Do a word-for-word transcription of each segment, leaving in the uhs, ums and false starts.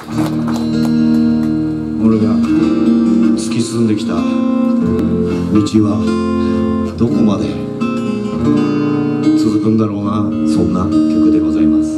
俺が突き進んできた道はどこまで続くんだろうな、そんな曲でございます。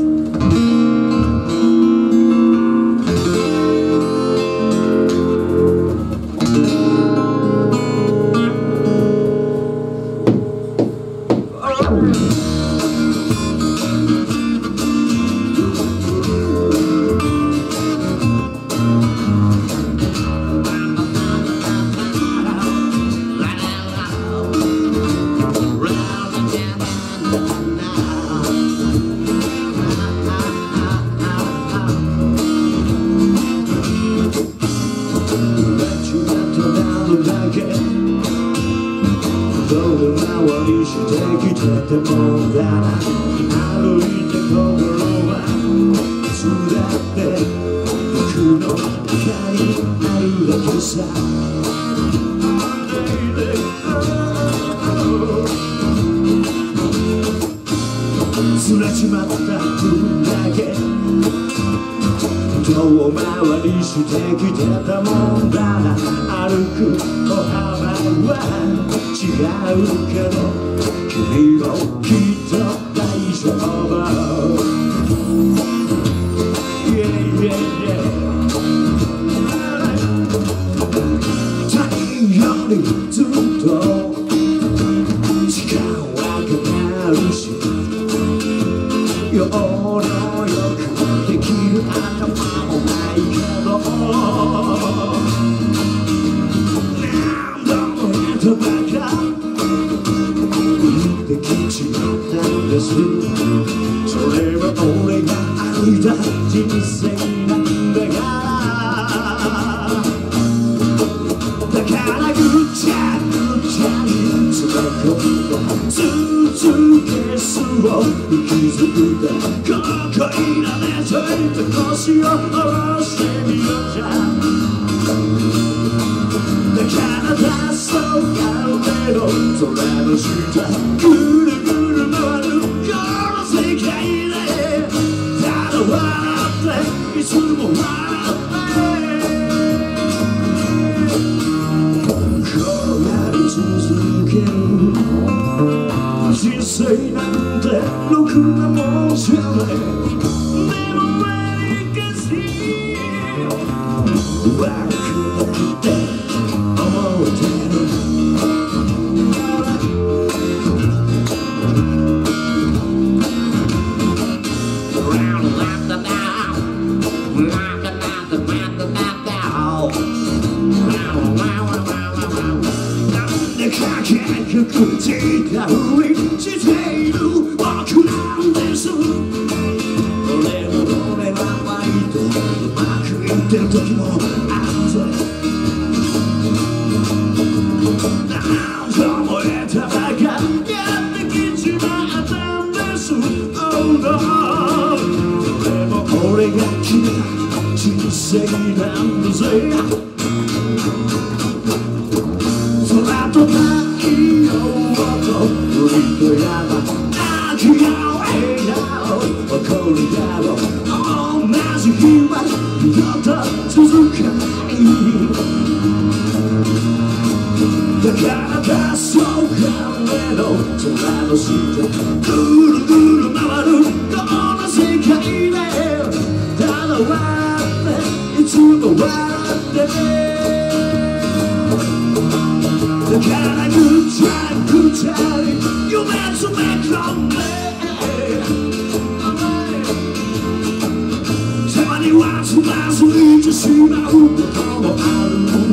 してきててもだな、歩いて心はつだって僕の中にあるだけさ。すれちまった分だけ遠回りしてきてたもんだな。歩く歩幅は違うけど君もきっと大丈夫。 Yeah, yeah, yeah. 太陽にずっと時間はかかるし、夜のよくできる頭もないけど、何度もやったばかできちまったんです。それは俺が歩いた人生なんだから。だからぐちゃぐちゃに詰め込んだスーツケースを引きずったこの恋のねちょいと腰を下ろしてみようじゃ。だから黄昏の空の下ぐるぐる回るこの世界でただ笑っていつも笑って転がり続ける人生なんてろくなもんじゃない。でも何かし悪くないって思ってる。力ふりしている僕なんです。俺も俺は割とうまくいってる時もあるぜ。何度も得たばかやってきちまったんです。Oh no。 でも俺が決めた人生なんだぜ。空と太陽と海と山泣き合う笑顔起こるだろう。同じ日は二度と続かない。だから黄昏の空の下ぐるぐる回るこの世界でただ笑っていつも笑ってだからぐちゃぐちゃに夢詰め込んでたまにはつまずいてしまうこともある。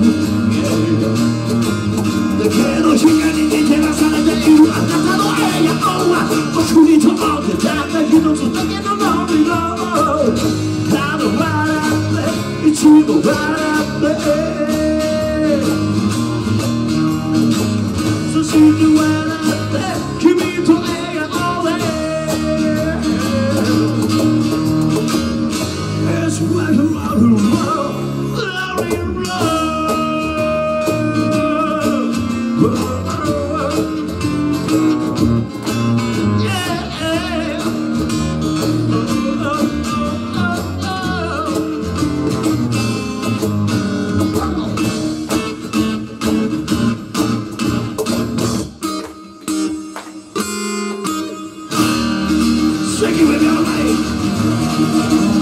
だけど光に照らされているあなたの笑顔は僕にとってたった一つだけのノリのただ笑っていつも笑ってそして笑って君と笑顔で It's like a rock and roll, rock and roll. Yeah. Shake it with your life.